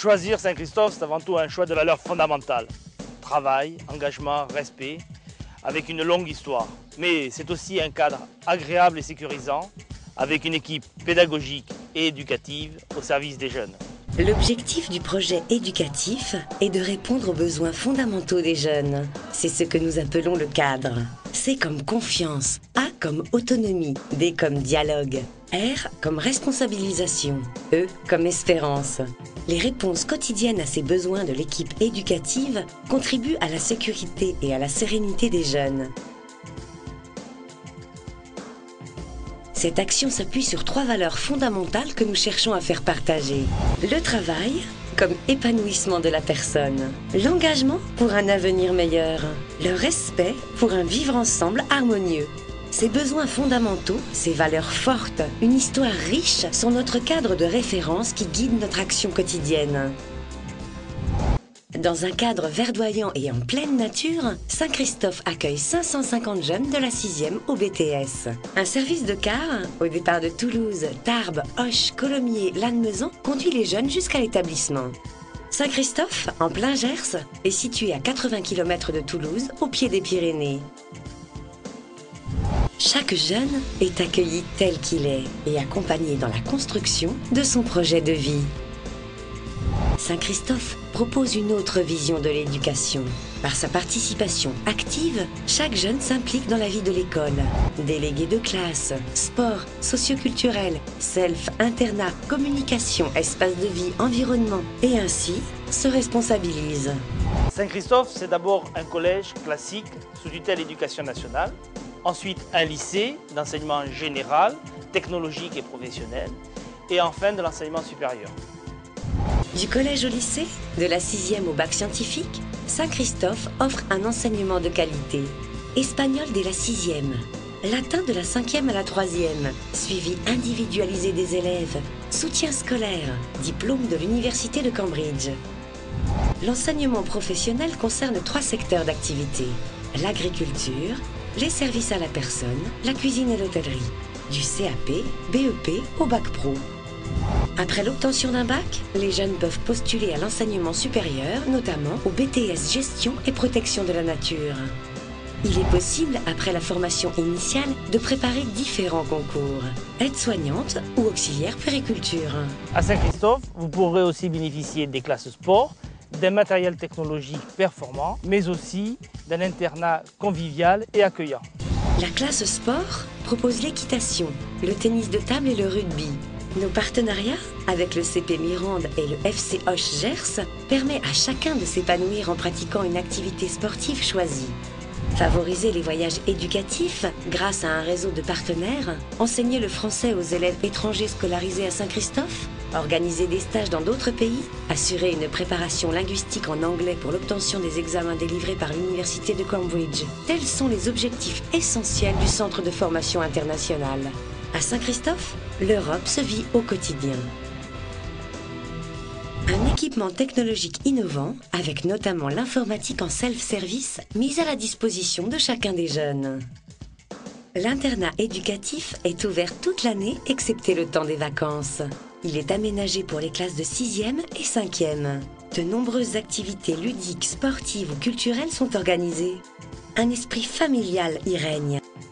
Choisir Saint-Christophe, c'est avant tout un choix de valeurs fondamentales. Travail, engagement, respect, avec une longue histoire. Mais c'est aussi un cadre agréable et sécurisant, avec une équipe pédagogique et éducative au service des jeunes. L'objectif du projet éducatif est de répondre aux besoins fondamentaux des jeunes. C'est ce que nous appelons le cadre. C comme confiance, A comme autonomie, D comme dialogue, R comme responsabilisation, E comme espérance. Les réponses quotidiennes à ces besoins de l'équipe éducative contribuent à la sécurité et à la sérénité des jeunes. Cette action s'appuie sur 3 valeurs fondamentales que nous cherchons à faire partager. Le travail, comme épanouissement de la personne. L'engagement pour un avenir meilleur. Le respect pour un vivre ensemble harmonieux. Ces besoins fondamentaux, ces valeurs fortes, une histoire riche sont notre cadre de référence qui guide notre action quotidienne. Dans un cadre verdoyant et en pleine nature, Saint-Christophe accueille 550 jeunes de la 6e au BTS. Un service de car, au départ de Toulouse, Tarbes, Auch, Colomiers, Lannemezan, conduit les jeunes jusqu'à l'établissement. Saint-Christophe, en plein Gers, est situé à 80 km de Toulouse, au pied des Pyrénées. Chaque jeune est accueilli tel qu'il est et accompagné dans la construction de son projet de vie. Saint-Christophe propose une autre vision de l'éducation. Par sa participation active, chaque jeune s'implique dans la vie de l'école. Délégué de classe, sport, socioculturel, self, internat, communication, espace de vie, environnement et ainsi se responsabilise. Saint-Christophe, c'est d'abord un collège classique sous tutelle éducation nationale, ensuite un lycée d'enseignement général, technologique et professionnel, et enfin de l'enseignement supérieur. Du collège au lycée, de la 6e au bac scientifique, Saint-Christophe offre un enseignement de qualité. Espagnol dès la 6e, latin de la 5e à la 3e, suivi individualisé des élèves, soutien scolaire, diplôme de l'Université de Cambridge. L'enseignement professionnel concerne 3 secteurs d'activité: l'agriculture, les services à la personne, la cuisine et l'hôtellerie. Du CAP, BEP au bac pro. Après l'obtention d'un bac, les jeunes peuvent postuler à l'enseignement supérieur, notamment au BTS Gestion et Protection de la Nature. Il est possible, après la formation initiale, de préparer différents concours. Aide-soignante ou auxiliaire puériculture. À Saint-Christophe, vous pourrez aussi bénéficier des classes sport, d'un matériel technologique performant, mais aussi d'un internat convivial et accueillant. La classe sport propose l'équitation, le tennis de table et le rugby. Nos partenariats avec le CP Mirande et le FC Auch Gers permet à chacun de s'épanouir en pratiquant une activité sportive choisie. Favoriser les voyages éducatifs grâce à un réseau de partenaires, enseigner le français aux élèves étrangers scolarisés à Saint-Christophe, organiser des stages dans d'autres pays, assurer une préparation linguistique en anglais pour l'obtention des examens délivrés par l'Université de Cambridge. Tels sont les objectifs essentiels du Centre de formation internationale. À Saint-Christophe, l'Europe se vit au quotidien. Un équipement technologique innovant, avec notamment l'informatique en self-service, mise à la disposition de chacun des jeunes. L'internat éducatif est ouvert toute l'année, excepté le temps des vacances. Il est aménagé pour les classes de 6e et 5e. De nombreuses activités ludiques, sportives ou culturelles sont organisées. Un esprit familial y règne.